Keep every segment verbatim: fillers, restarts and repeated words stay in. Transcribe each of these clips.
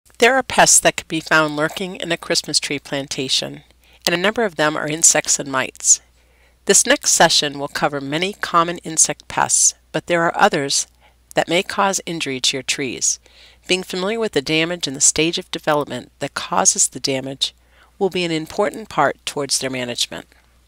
There are pests that can be found lurking in a Christmas tree plantation, and a number of them are insects and mites. This next session will cover many common insect pests, but there are others that may cause injury to your trees. Being familiar with the damage and the stage of development that causes the damage will be an important part towards their management.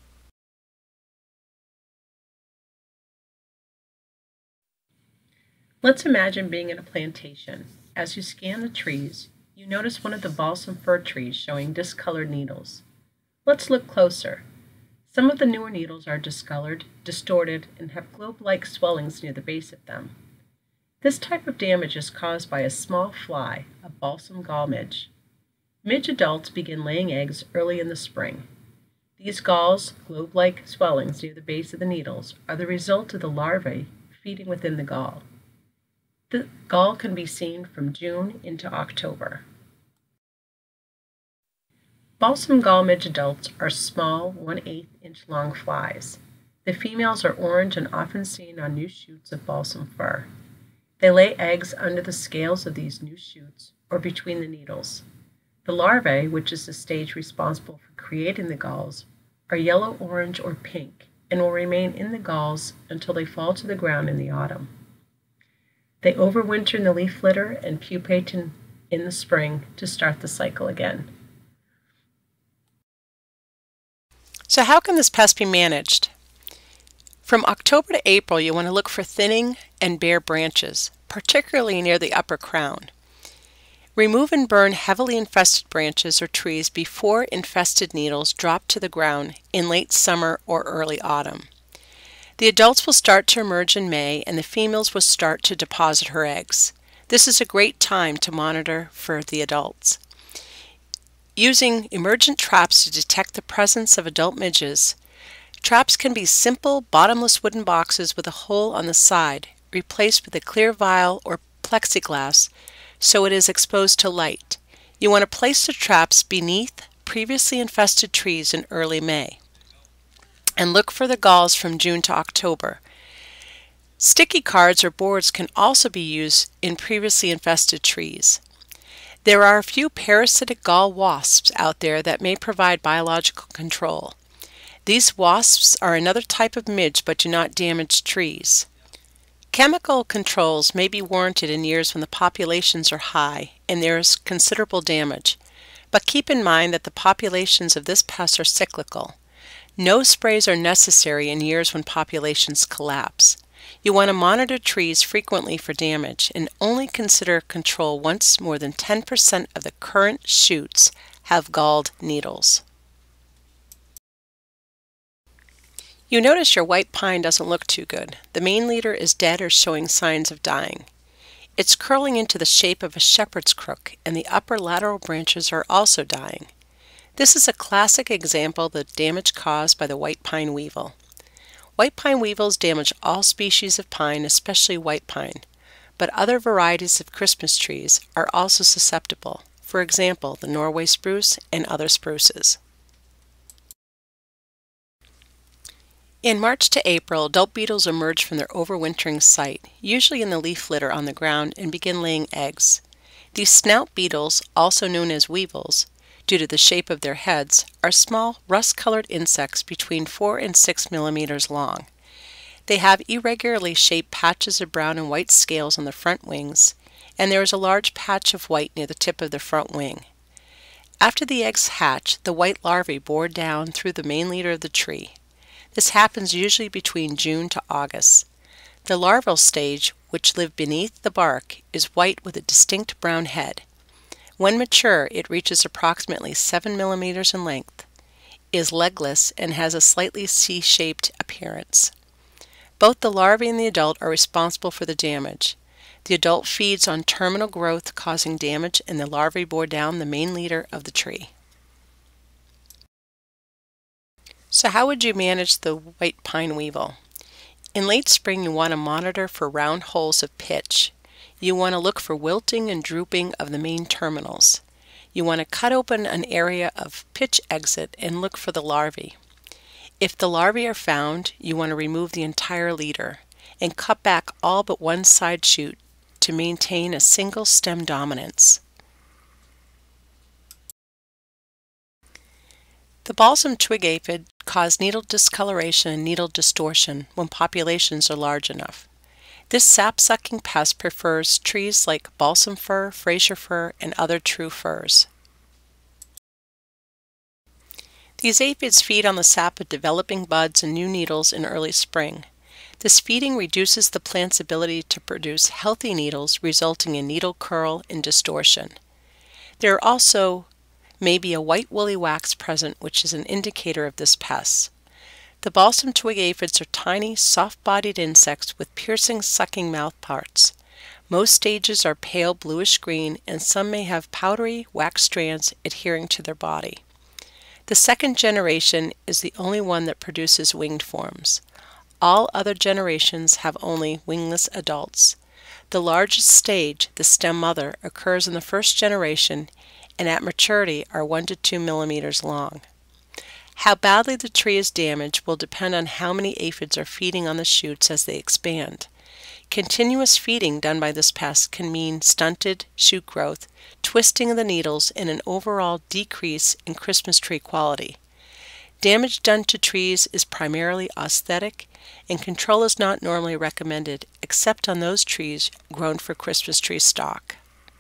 Let's imagine being in a plantation. As you scan the trees, you notice one of the balsam fir trees showing discolored needles. Let's look closer. Some of the newer needles are discolored, distorted, and have globe-like swellings near the base of them. This type of damage is caused by a small fly, a balsam gall midge. Midge adults begin laying eggs early in the spring. These galls, globe-like swellings near the base of the needles, are the result of the larvae feeding within the gall. The gall can be seen from June into October. Balsam gall midge adults are small, one eighth inch long flies. The females are orange and often seen on new shoots of balsam fir. They lay eggs under the scales of these new shoots or between the needles. The larvae, which is the stage responsible for creating the galls, are yellow, orange, or pink and will remain in the galls until they fall to the ground in the autumn. They overwinter in the leaf litter and pupate in, in the spring to start the cycle again. So how can this pest be managed? From October to April, you want to look for thinning and bare branches, particularly near the upper crown. Remove and burn heavily infested branches or trees before infested needles drop to the ground in late summer or early autumn. The adults will start to emerge in May, and the females will start to deposit her eggs. This is a great time to monitor for the adults. Using emergent traps to detect the presence of adult midges. Traps can be simple, bottomless wooden boxes with a hole on the side, replaced with a clear vial or plexiglass so it is exposed to light. You want to place the traps beneath previously infested trees in early May. And look for the galls from June to October. Sticky cards or boards can also be used in previously infested trees. There are a few parasitic gall wasps out there that may provide biological control. These wasps are another type of midge but do not damage trees. Chemical controls may be warranted in years when the populations are high and there is considerable damage, but keep in mind that the populations of this pest are cyclical. No sprays are necessary in years when populations collapse. You want to monitor trees frequently for damage and only consider control once more than ten percent of the current shoots have galled needles. You notice your white pine doesn't look too good. The main leader is dead or showing signs of dying. It's curling into the shape of a shepherd's crook, and the upper lateral branches are also dying. This is a classic example of the damage caused by the white pine weevil. White pine weevils damage all species of pine, especially white pine, but other varieties of Christmas trees are also susceptible, for example, the Norway spruce and other spruces. In March to April, adult beetles emerge from their overwintering site, usually in the leaf litter on the ground, and begin laying eggs. These snout beetles, also known as weevils, due to the shape of their heads, are small, rust-colored insects between four and six millimeters long. They have irregularly shaped patches of brown and white scales on the front wings, and there is a large patch of white near the tip of the front wing. After the eggs hatch, the white larvae bore down through the main leader of the tree. This happens usually between June to August. The larval stage, which live beneath the bark, is white with a distinct brown head. When mature, it reaches approximately seven millimeters in length, is legless, and has a slightly C-shaped appearance. Both the larvae and the adult are responsible for the damage. The adult feeds on terminal growth, causing damage, and the larvae bore down the main leader of the tree. So how would you manage the white pine weevil? In late spring, you want to monitor for round holes of pitch. You want to look for wilting and drooping of the main terminals. You want to cut open an area of pitch exit and look for the larvae. If the larvae are found, you want to remove the entire leader and cut back all but one side shoot to maintain a single stem dominance. The balsam twig aphid cause needle discoloration and needle distortion when populations are large enough. This sap-sucking pest prefers trees like balsam fir, Fraser fir, and other true firs. These aphids feed on the sap of developing buds and new needles in early spring. This feeding reduces the plant's ability to produce healthy needles, resulting in needle curl and distortion. There are also may be a white woolly wax present, which is an indicator of this pest. The balsam twig aphids are tiny, soft-bodied insects with piercing, sucking mouth parts. Most stages are pale bluish-green, and some may have powdery wax strands adhering to their body. The second generation is the only one that produces winged forms. All other generations have only wingless adults. The largest stage, the stem mother, occurs in the first generation and at maturity are one to two millimeters long. How badly the tree is damaged will depend on how many aphids are feeding on the shoots as they expand. Continuous feeding done by this pest can mean stunted shoot growth, twisting of the needles, and an overall decrease in Christmas tree quality. Damage done to trees is primarily aesthetic, and control is not normally recommended except on those trees grown for Christmas tree stock.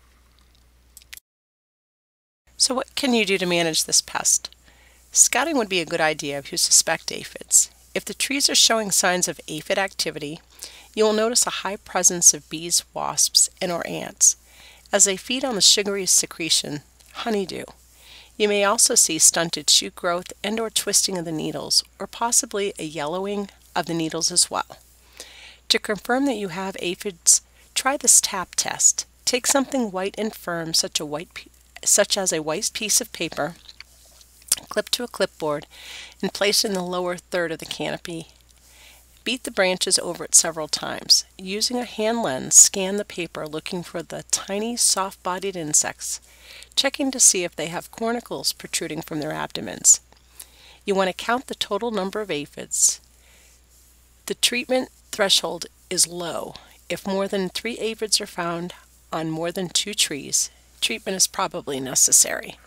So what can you do to manage this pest? Scouting would be a good idea if you suspect aphids. If the trees are showing signs of aphid activity, you will notice a high presence of bees, wasps, and or ants, as they feed on the sugary secretion, honeydew. You may also see stunted shoot growth and or twisting of the needles, or possibly a yellowing of the needles as well. To confirm that you have aphids, try this tap test. Take something white and firm, such a white such as a white piece of paper, clip to a clipboard, and place it in the lower third of the canopy. Beat the branches over it several times. Using a hand lens, scan the paper looking for the tiny, soft-bodied insects, checking to see if they have cornicles protruding from their abdomens. You want to count the total number of aphids. The treatment threshold is low. If more than three aphids are found on more than two trees, treatment is probably necessary.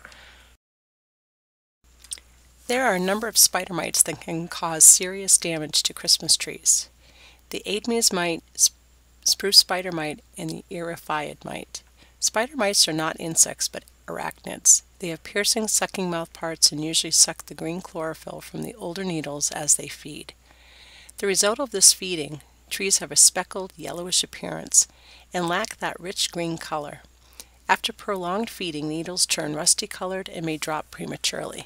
There are a number of spider mites that can cause serious damage to Christmas trees. The Admes mite, spruce spider mite, and the Eriphiid mite. Spider mites are not insects but arachnids. They have piercing, sucking mouth parts and usually suck the green chlorophyll from the older needles as they feed. The result of this feeding, trees have a speckled, yellowish appearance and lack that rich green color. After prolonged feeding, needles turn rusty-colored and may drop prematurely.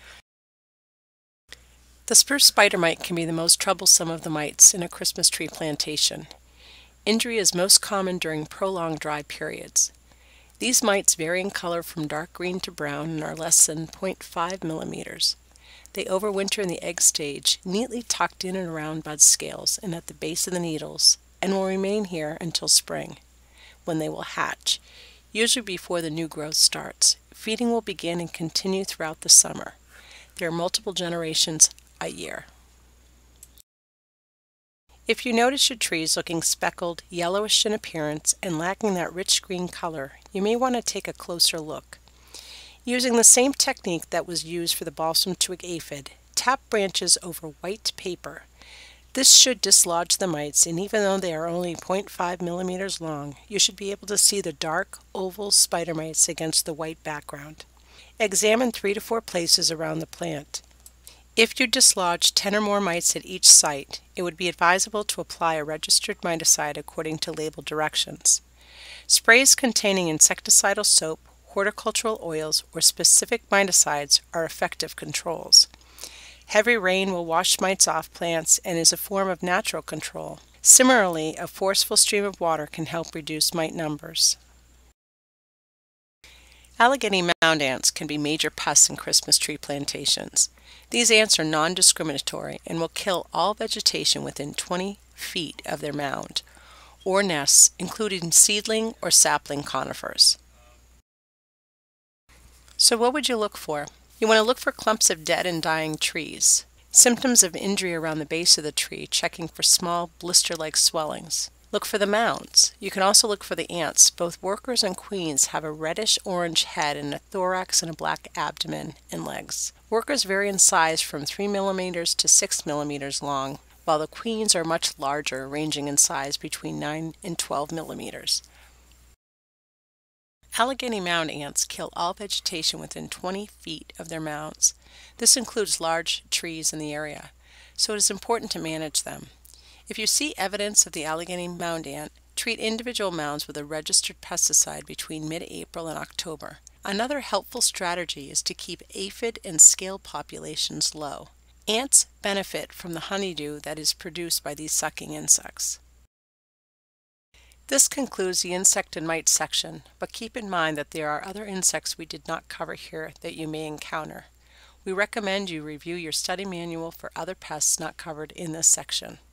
The spruce spider mite can be the most troublesome of the mites in a Christmas tree plantation. Injury is most common during prolonged dry periods. These mites vary in color from dark green to brown and are less than zero point five millimeters. They overwinter in the egg stage, neatly tucked in and around bud scales and at the base of the needles, and will remain here until spring, when they will hatch, usually before the new growth starts. Feeding will begin and continue throughout the summer. There are multiple generations a year. If you notice your trees looking speckled, yellowish in appearance, and lacking that rich green color, you may want to take a closer look. Using the same technique that was used for the balsam twig aphid, tap branches over white paper. This should dislodge the mites, and even though they are only zero point five millimeters long, you should be able to see the dark, oval spider mites against the white background. Examine three to four places around the plant. If you dislodge ten or more mites at each site, it would be advisable to apply a registered miticide according to label directions. Sprays containing insecticidal soap, horticultural oils, or specific miticides are effective controls. Heavy rain will wash mites off plants and is a form of natural control. Similarly, a forceful stream of water can help reduce mite numbers. Allegheny mound ants can be major pests in Christmas tree plantations. These ants are non-discriminatory and will kill all vegetation within twenty feet of their mound, or nests, including seedling or sapling conifers. So what would you look for? You want to look for clumps of dead and dying trees, symptoms of injury around the base of the tree, checking for small blister-like swellings, Look for the mounds. You can also look for the ants. Both workers and queens have a reddish-orange head and a thorax and a black abdomen and legs. Workers vary in size from three millimeters to six millimeters long, while the queens are much larger, ranging in size between nine and twelve millimeters. Allegheny mound ants kill all vegetation within twenty feet of their mounds. This includes large trees in the area, so it is important to manage them. If you see evidence of the Allegheny mound ant, treat individual mounds with a registered pesticide between mid-April and October. Another helpful strategy is to keep aphid and scale populations low. Ants benefit from the honeydew that is produced by these sucking insects. This concludes the insect and mite section, but keep in mind that there are other insects we did not cover here that you may encounter. We recommend you review your study manual for other pests not covered in this section.